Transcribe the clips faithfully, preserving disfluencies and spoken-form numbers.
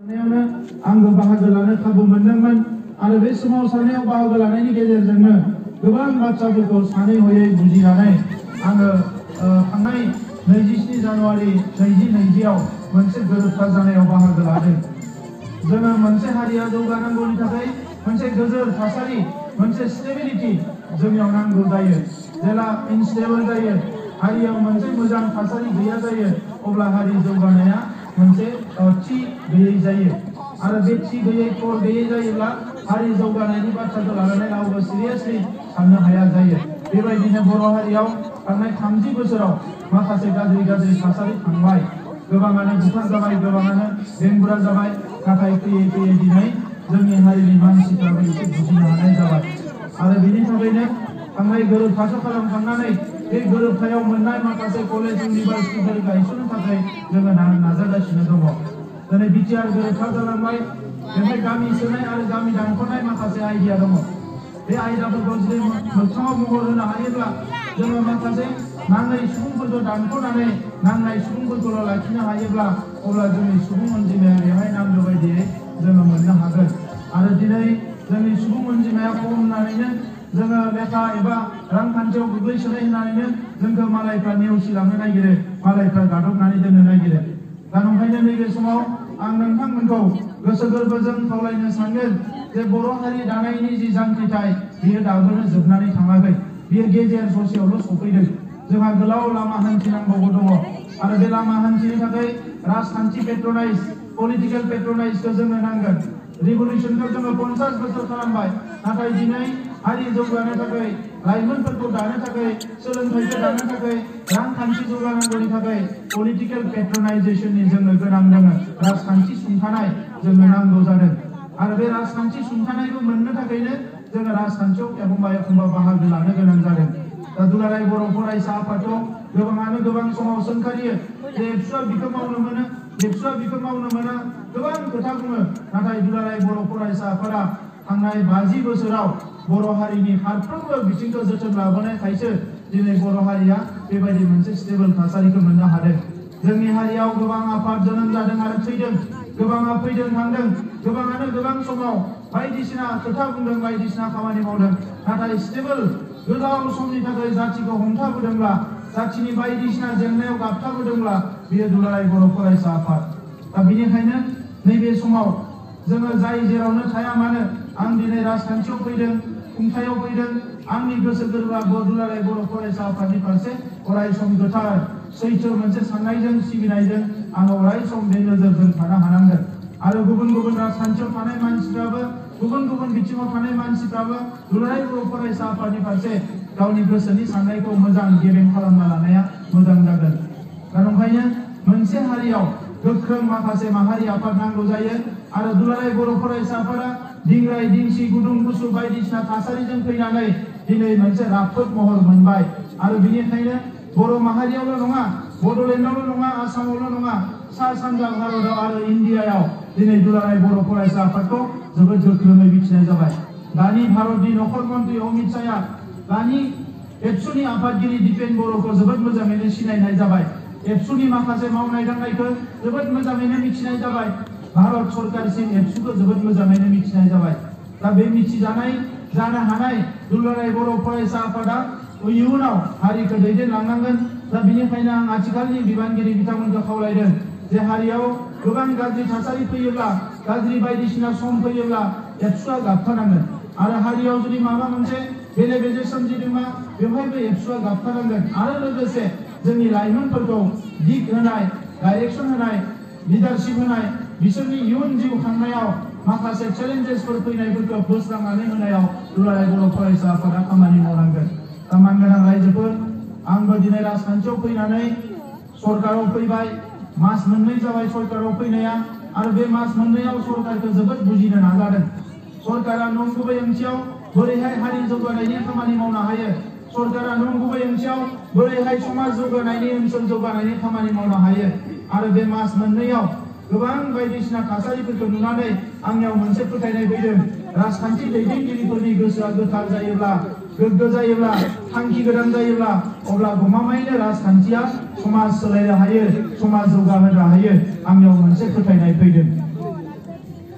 आंबो बाहागो लानो खाबु मोनदोंमोन आरो बे समाव सानैयाव बाहागो लानायनि गेजेरजोंनो गोबां बाथ्राफोरखौ सानै हयै बुजिनानै आङो थांनाय नैजिस्नि जानुवारि नैजि नैजिआव मोनसे गोरोबथा जानायाव बाहागो लादों। जोङो मोनसे हारिया जौगानांगौनि थाखाय मोनसे गोजोर थासारि मोनसे स्टेबिलिटि जोंनियाव नांगौ जायो। जेला इनस्टेबल जायो हारियाव मोनसे मोजां थासारि गैया जायो अब्ला हारि जौगानाया मोनसे थि गैयै जायो आरो बे थि गैयै थर गैयै जायोब्ला हारि जौगानायनि बाथ्राखौ लानानै रावबो सिरियासलि साननो हाया जायो। बेबायदिनो बर' हारियाव थांनाय थामजि बोसोराव माखासे गाज्रि गाज्रि थासारि थांबाय, गोबाङानो बुथार जाबाय, गोबाङानो बेंगुरा जाबाय, नाथाय फैयै फैयै दिनै जोंनि हारिनि मानसिफ्राबो एसे बुजिनो हानाय जाबाय आरो बेनि थाखायनो थांनाय गोरोबथाखौ खालामखांनानै बे गोरोबथायाव मोननाय माखासे कलेज इउनिभारसिटिफोर गायसननो थाखाय जोङो नाजागासिनो दङ। दिनै बिटिआर गोरोबथा जालांबाय, बेवहाय गामि सोनाय आरो गामि दानख'नाय माखासे आइडिया दङ। बे आयदाफोरखौ जुदि मोगथाङाव महर होनो हायोब्ला जोङो माखासे नाङै सुबुंफोरखौ दानख'नानै नांनाय सुबुंफोरखौल' लाखिनो हायोब्ला अब्ला जोंनि सुबुं अनजिमाया बेवहाय नांगौ बायदियै जोङो मोननो हागोन आरो दिनै जोंनि सुबुं अनजिमाया खम होननानैनो जोङो लेखा एबा रांखान्थियाव गोग्लैसोनाय होननानैनो जोंखौ मालायफ्रा नेवसिलांनो नागिरो, मालायफ्रा गादबनानै दोननो नागिरो। दा नंखायनो नैबे समाव आं नोंथांमोनखौ गोसो गोरबोजों खावलायनो सानगोन जे बर' हारि दानायनि जि जांख्रिथाय बियो दाबोनो जोबनानै थाङाखै, बियो गेजेर ससेयावल' सफैदों। जोंहा गोलाव लामा हान्थिनांगौबो दङ आरो बे लामा हान्थिनो थाखाय राजखान्थि पेट्रनाइज, पलिटिकेल पेट्रनाइजखौ जोंनो नांगोन। रिभलिउसनखौ जोङो पन्सास बोसोर खालामबाय, नाथाय दिनै हारि जौगानो थाखाय, लाइमोनफोरखौ दानो थाखाय, सोलोंथाइखौ दानो थाखाय, रांखान्थि जौगानांगौनि थाखाय पलिटिकेल पेट्रनाइजेसननि जोंनो गोनां दङ, राजखान्थि सुंथानाय जोंनो नांगौ जादों आरो बे राजखान्थि सुंथानायखौ मोननो थाखायनो जोङो राजखान्थियाव एखमबा एखमबा बाहागो लानो गोनां जादों। दा दुलाराय बर' फरायसा आफादखौ गोबाङानो गोबां समाव सोंखारियो जे एबसुआ बिखौ मावनो मोनो, एबसुआ बिखौ मावनो मोना, गोबां खोथा बुङो। नाथाय दुलाराय बर' फरायसा आफादा थांनाय बाजि बोसोराव बर' हारिनि फारफ्रोमबो बिथिंखौ जोथोन लाबोनायखायसो दिनै बर' हारिया बेबायदि मोनसे स्टेबल थासारिखौ मोननो हादों। जोंनि हारियाव गोबां आफाद जोनोम जादों आरो थैदों, गोबाङा फैदों थांदों, गोबाङानो गोबां समाव बायदिसिना खोथा बुंदों, बायदिसिना खामानि मावदों। नाथाय स्टेबल गोलाव समनि थाखाय जाथिखौ हमथाबोदोंब्ला, जाथिनि बायदिसिना जेंनायाव गाबथाबोदोंब्ला बेयो दुलाराय बर' फरायसा आफाद। दा बेनिखायनो नैबे समाव जोङो जाय जेरावनो थाया मानो, आं दिनै राजखान्थियाव फैदों, खुंथायाव फैदों, आंनि गोसो गोरबोआ दुलाराय बर' फरायसा आफादनि फारसे अराय सम गोथार सैथो मोनसे साननायजों सिबिनायजों आङो अराय सम बे नोजोरजों थानो हानांगोन आरो गुबुन गुबुन राजखान्थियाव थानाय मानसिफ्राबो, गुबुन गुबुन बिथिङाव थानाय मानसिफ्राबो दुलाराय बर' फरायसा आफादनि फारसे गावनि गोसोनि साननायखौ मोजां गेबें खालामना लानाया मोजां जागोन। दा नंखायनो मोनसे हारियाव गोख्रों माखासे माहारि आफाद नांगौ जायो आरो दुलाराय बर' फरायसा आफादा दिंग्राय दिंसि गुदुं गुसु बायदिसिना थासारिजों फैनानै दिनै मोनसे राफोद महर मोनबाय आरो बेनिखायनो बर' माहारियावल' नङा, बड'लेण्डआवल' नङा, आसामावल' नङा, सा सानजा भारतआव आरो इन्डियायाव दिनै दुलाराय बर' फरायसा आफादखौ जोबोद गोख्रोङै मिथिनाय जाबाय। दानि भारतनि नखर मन्त्रि अमित शाहया दानि एबसुनि आफादगिरि दिपेन बर'खौ जोबोद मोजाङैनो सिनायनाय जाबाय। एबसुनि माखासे मावनाय दांनायखौ जोबोद मोजाङैनो मिथिनाय जाबाय। भारत सरकारसिम एबसुखौ जोबोद मोजाङैनो मिथिनाय जाबाय। दा बे मिथिजानाय जानो हानाय दुलाराय बर' फरायसा आफादा इयुनाव हारिखौ दैदेनलांनांगोन। दा बेनिखायनो आं आथिखालनि बिबानगिरि बिथांमोनखौ खावलायदों जे हारियाव गोबां गाज्रि थासारि फैयोब्ला, गाज्रि बायदिसिना सम फैयोब्ला एबसुआ गाबथानांगोन आरो हारियाव जुदि माबा मोनसे बेले बेजे सोमजिदोंबा बेवहायबो एबसुआ गाबथानांगोन आरो लोगोसे जोंनि लाइमोनफोरखौ दिग होनाय, डाइरेक्सन होनाय, लिडारशिप होनाय, बिसोरनि इयुन जिउ खांनायाव माखासे चेलेन्जेसफोर फैनायफोरखौ बोस्रांनानै होनायाव दुलाराय बर' फरायसा आफादा खामानि मावनांगोन। दा मानगोनां रायजोफोर, आंबो दिनै राजखान्थियाव फैनानै सरकाराव फैबाय, मास मोननै जाबाय सरकाराव फैनाया आरो बे मास मोननैयाव सरकारखौ जोबोद बुजिनो नाजादों। सरकारा नंगुबै ओंथियाव बोरैहाय हारि जौगानायनि खामानि मावनो हायो, सरकारा नंगुबै ओंथियाव बोरैहाय समाज जौगानायनि, ओनसोल जौगानायनि खामानि मावनो हायो आरो बे मास मोननैयाव गोबां बायदिसिना थासारिफोरखौ नुनानै आंनियाव मोनसे फोथायनाय फैदों। राजखान्थि दैदेनगिरिफोरनि गोसोआ गोथार जायोब्ला, गोग्गो जायोब्ला, थांखि गोनां जायोब्ला अब्ला गमामायैनो राजखान्थिया समाज सोलायनो हायो, समाज जौगाहोनो हायो। आंनियाव मोनसे फोथायनाय फैदों।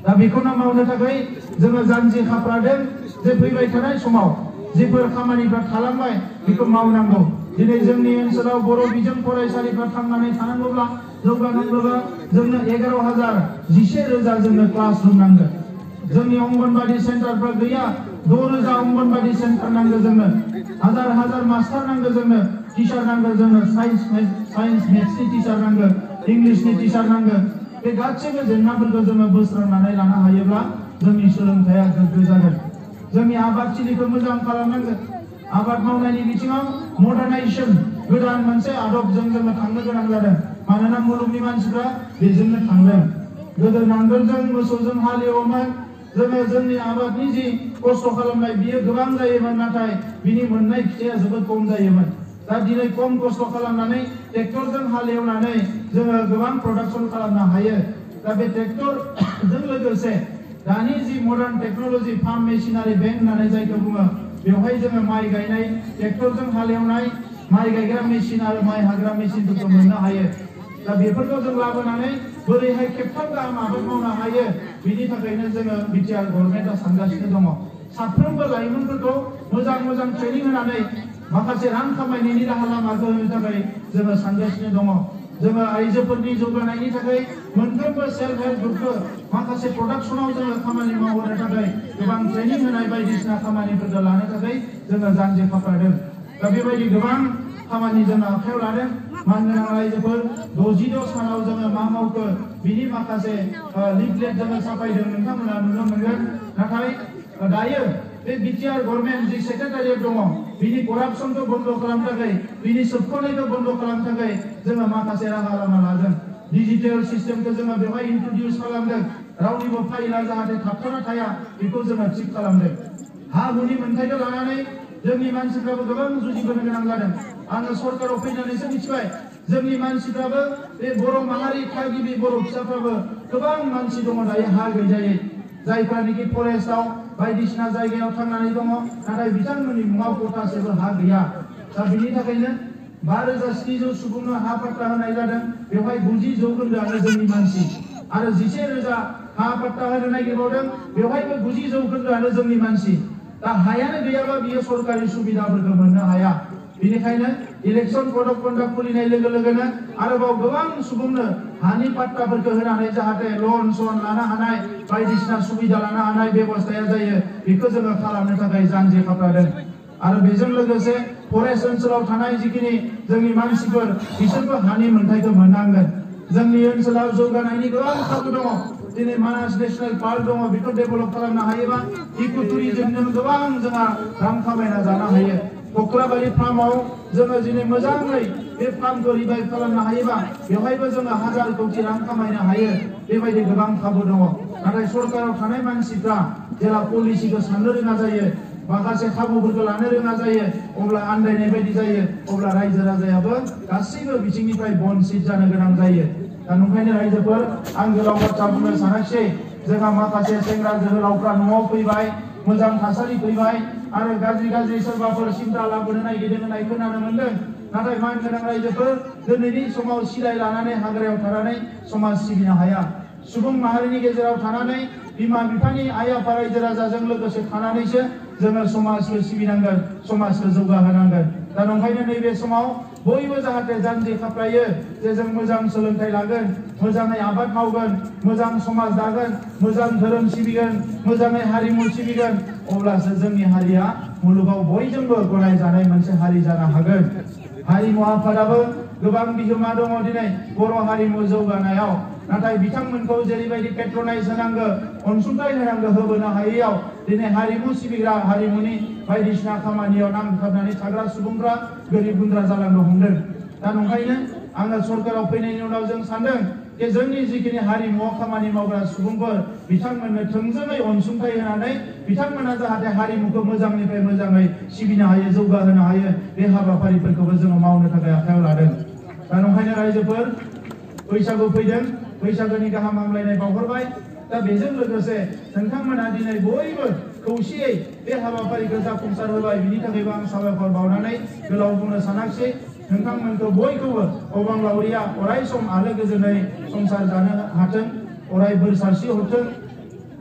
दा बेखौनो मावनो थाखाय जोङो जानजि खाफ्रादों जे फैबाय थानाय समाव जेफोर खामानिफ्रा थालांबाय बेखौ मावनांगौ। दिनै जोंनि ओनसोलाव बर' बिजों फरायसालिफ्रा थांनानै थानांगौब्ला जौगानांगौब्ला जोंनो एगार' हाजार जिसे रोजा जोंनो क्लास रुम नांगोन। जोंनि अंगनबादि सेन्टारफ्रा गैया, द' रोजा अंगनबादि सेन्टार नांगौ जोंनो, हाजार हाजार मास्टार नांगौ जोंनो, टिचार नांगौ जोंनो, साइन्स साइन्स मेथ्सनि टिचार नांगौ, इंलिसनि टिचार नांगौ। बे गासैबो जेंनाफोरखौ जोङो बोस्रांनानै लानो हायोब्ला जोंनि सोलोंथाइया गोग्गो जागोन। जोंनि आबादथिलिखौ मोजां खालामनांगोन। आबाद मावनायनि बिथिङाव मडार्नाइजेसन गोदान मोनसे आदबजों जोङो थांनो गोनां जादों। मानोना मुलुगनि मानसिफ्रा बेजोंनो थांदों। गोदो नांगोलजों मोसौजों हालेवोमोन, जोङो जोंनि आबादनि जि खस्थ' खालामनाय बियो गोबां जायोमोन, नाथाय बिनि मोननाय फिथाइया जोबोद खम जायोमोन। दा दिनै खम खस्थ' खालामनानै ट्रेक्टरजों हालेवनानै जोङो गोबां प्रडाक्सन खालामनो हायो। दा बे ट्रेक्टरजों लोगोसे दानि जि modern technology farm machinery bank होननानै जायखौ बुङो, बेवहाय जोङो माइ गायनाय ट्रेक्टरजों हालेवनाय माइ गायग्रा मेसिन आरो माइ हाग्रा मेसिनफोरखौ मोननो हायो। दा बेफोरखौ जों लाबोनानै बोरैहाय खेबथाम गाहाम आबाद मावनो हायो, बिनि थाखायनो जोङो बिटिआर गभर्नमेन्टआ सानगासिनो दङ। साफ्रोमबो लाइमोनफोरखौ मोजां मोजां ट्रेनिं होनानै माखासे रां खामायनायनि राहा लामाखौ होनो थाखाय जोङो सानगासिनो दङ। जोङो आइजोफोरनि जौगानायनि थाखाय मोनफ्रोमबो सेल्फ हेल्प ग्रुपखौ माखासे प्रडाक्शनाव जोङो खामानि मावहोनो थाखाय गोबां ट्रेनिं होनाय बायदिसिना खामानिफोरखौ लानो थाखाय जोङो जानजि खाफ्रादों। दा बेबायदि गोबां खामानि जोङो आखायाव लादों। मानगोनां रायजोफोर द'जिद' सानाव जोङो मा मावखो बिनि माखासे लिफलेट जोङो साफायदों, नोंथांमोना नुनो मोनगोन। नाथाय दायो बे बिटिआर गभर्नमेन्ट जि सेक्रेटारियेट दङ, बिनि करापसनखौ बन्द खालामनो थाखाय, बिनि सोबख'नायखौ बन्द खालामनो थाखाय जोङो माखासे राहा लामा लादों। डिजिटेल सिस्टेमखौ जोङो बेवहाय इन्ट्रडिउस खालामदों। रावनिबो फाइलआ जाहाथे थाबथाना थाया बेखौ जोङो थिक खालामदों। हा हुनि मोन्थायखौ लानानै जोंनि मानसिफ्राबो गोबां जुजिबोनो गोनां जादों। आङो सरकाराव फैनानैसो मिथिबाय जोंनि मानसिफ्राबो बे बर' माहारि थागिबि बर' फिसाफ्राबो गोबां मानसि दङ दायो हा गैजायै, जायफ्रानिखि फरेस्टआव बायदिसिना जायगायाव थांनानै दङ, नाथाय बिथांमोननि मुङाव खथासेबो हा गैया। दा बिनि थाखायनो बा रोजा स्निजौ सुबुंनो हा पाट्टा होनाय जादों। बेवहाय गुजि जौखोन्दोआनो जोंनि मानसि आरो जिसे रोजा हा पाट्टा होनो नागिरबावदों, बेवहायबो गुजि जौखोन्दोआनो जोंनि मानसि। दा हायानो गैयाबा बियो सरकारि सुबिदाफोरखौ मोननो हाया। बेनिखायनो इलेक्शन कड अफ कन्डाक्ट खुलिनाय लोगो लोगोनो आरोबाव गोबां सुबुंनो हानि पाट्टाफोरखौ होनानै जाहाथे लन सन लानो हानाय बायदिसिना सुबिदा लानो हानाय बेबस्थाया जायो, बेखौ जोङो खालामनो थाखाय जानजि खाफ्रादों। आरो बेजों लोगोसे फरेस्ट ओनसोलाव थानाय जिखिनि जोंनि मानसिफोर बिसोरबो हानि मोन्थायखौ मोननांगोन। जोंनि ओनसोलाव जौगानायनि गोबां खाबु दङ। दिनै मानास नेसनेल पार्क दङ, बेखौ डेभेलप खालामनो हायोबा इको टुरिजमजों गोबां जोंहा रां खामायना जानो हायो। कक्लाबारि फार्माव जोङो दिनै मोजाङै बे फार्मखौ रिभाइभ खालामनो हायोबा बेवहायबो जोङो हाजार कोटि रां खामायनो हायो। बेबायदि गोबां खाबु दङ। नाथाय सरकाराव थानाय मानसिफ्रा जेला पलिसिखौ साननो रोङा जायो, माखासे खाबुफोरखौ लानो रोङा जायो, अब्ला आन्दायनाय बायदि जायो। अब्ला रायजो राजायाबो गासैबो बिथिंनिफ्राय बनसिट जानो गोनां जायो। दा नंखायनो रायजोफोर, आं गोलाव बाथ्रा बुंनो सानाखिसै। जोंहा माखासे सेंग्रा जोहोलावफ्रा न'आव फैबाय, मोजां थासारि फैबाय आरो गाज्रि गाज्रि सोरबाफोर सिन्था लाबोनो नागिरदों होननाय खोनानो मोनदों। नाथाय मानगोनां रायजोफोर, दिनैनि समाव सिलाय लानानै हाग्रायाव थानानै समाज सिबिनो हाया। सुबुं माहारिनि गेजेराव थानानै बिमा बिफानि आइ आफा रायजो राजाजों लोगोसे थानानैसो जोङो समाजखौ सिबिनांगोन, समाजखौ जौगाहोनांगोन। दा नंखायनो नैबे समाव बयबो जाहाथे जानजि खाफ्रायो जे जों मोजां सोलोंथाइ लागोन, मोजाङै आबाद मावगोन, मोजां समाज दागोन, मोजां धोरोम सिबिगोन, मोजाङै हारिमु सिबिगोन, अब्लासो जोंनि हारिया मुलुगाव बयजोंबो गनायजानाय मोनसे हारि जानो हागोन। हारिमु आफादाबो गोबां बिहोमा दङ दिनै बर' हारिमु जौगानायाव। नाथाय बिथांमोनखौ जेरैबायदि पेट्रनाइज होनांगौ, अनसुंथाइ होनांगौ, होबोनो हायैयाव दिनै हारिमु सिबिग्रा, हारिमुनि बायदिसिना खामानियाव नांथाबनानै थाग्रा सुबुंफ्रा गोरिब गुन्द्रा जालांनो हमदों। दा नंखायनो आङो सरकाराव फैनायनि उनाव जों सानदों जे जोंनि जिखिनि हारिमुआव खामानि मावग्रा सुबुंफोर बिथांमोननो थोंजोङै अनसुंथाइ होनानै बिथांमोना जाहाथे हारिमुखौ मोजांनिफ्राय मोजाङै सिबिनो हायो, जौगाहोनो हायो, बे हाबाफारिफोरखौबो जोङो मावनो थाखाय आखायाव लादों। दा नंखायनो रायजोफोर, बैसागु फैदों, बैसागोनि गाहाम हामलायनाय बावहरबाय। दा बेजों लोगोसे नोंथांमोना दिनै बयबो खौसेयै बे हाबाफारिखौ जाफुंसार होबाय, बिनि थाखायबो आं साबायखर बावनानै गोलाव बुंनो सानाखिसै। नोंथांमोनखौ बयखौबो अबांलावरिया अराय सम आलो गोजोनै संसार जानो हाथों, अराय बोर सारस्रि हरथों।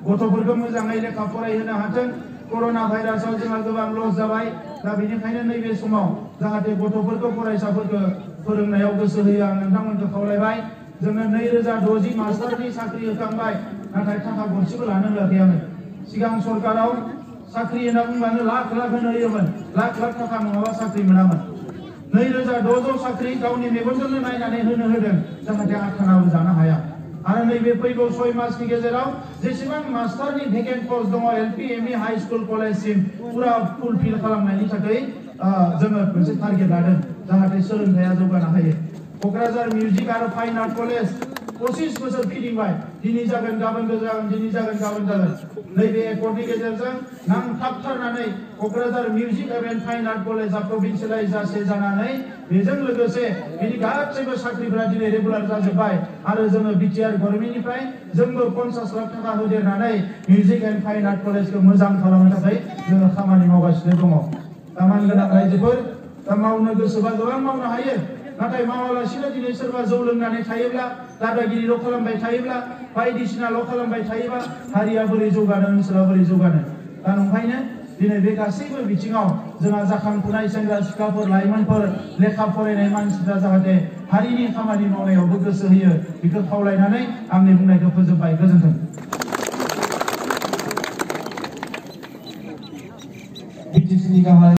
गथ'फोरखौ मोजाङै लेखा फरायहोनो हाथों कर'ना भाइरासाव जोंहा गोबां लस जाबाय दा बेनिखायनो नैबे समाव जाहाथे गथ'फोरखौ फरायसाफोरखौ फोरोंनायाव गोसो होयो आं नोंथांमोनखौ खावलायबाय जोंनो नैरोजा द'जि मास्टारनि साख्रि होखांबाय नाथाय थाखा गरसेबो लानो होआखै आङो सिगां सरकाराव साख्रि होनना बुंबानो लाख लाख होनो होयोमोन लाख लाख थाखा नङाबा साख्रि मोनामोन नैरोजा द'जौ साख्रि गावनि मेगनजोंनो नायनानै होनो होदों जाहाथे आथानाबो जानो हाया आरो नैबे फैगौ सय मासनि गेजेराव जेसेबां मास्टारनि भेकेन्ट पस्ट दङ एलपि एमइ हाई स्कुल कलेजसिम पुरा फुलफिल खालामनायनि थाखाय जोङो मोनसे टारगेट लादों जाहाथे सोलोंथाया जौगानो हायो क'क्राझार मिउजिक आरो फाइन आर्ट कलेज पसिस बोसोर फिदिंबाय दिनै जागोन गाबोन जागोन दिनै जागोन गाबोन जागोन नैबे एकर्डनि गेजेरजों नांथाबथारनानै Kokrajhar music and fine art कलेजआ प्रभिन्सियेलाइज जासे जानानै बेजों लोगोसे बिनि गासैबो साख्रिफोरा दिनै रेगुलार जाजोब्बाय आरो जोङो बिटिआर गभर्नमेन्टनिफ्राय जोंबो पन्सास लाख थाखा होदेरनानै मिउजिक एन्ड फाइन आर्ट कलेजखौ मोजां खालामनो थाखाय जोङो खामानि मावगासिनो दङ दामान गोनां रायजोफोर दा मावनो गोसोबा गोबां मावनो हायो नाथाय मावालासिनो दिनै सोरबा जौ लोंनानै थायोब्ला दादागिरिल' खालामबाय थायोब्ला बायदिसिनाल' खालामबाय थायोबा हारिया बोरै जौगानो ओनसोला बोरै जौगानो दा नंखायनो दिनै बे गासैबो बिथिङाव जोंहा जाखांफुनाय सेंग्रा सिख्लाफोर लाइमोनफोर लेखा फरायनाय मानसिफ्रा जाहाथे हारिनि खामानि मावनायावबो गोसो होयो बेखौ खावलायनानै आंनि बुंनायखौ फोजोबबाय गोजोन्थों बिटिसिनि गाहाय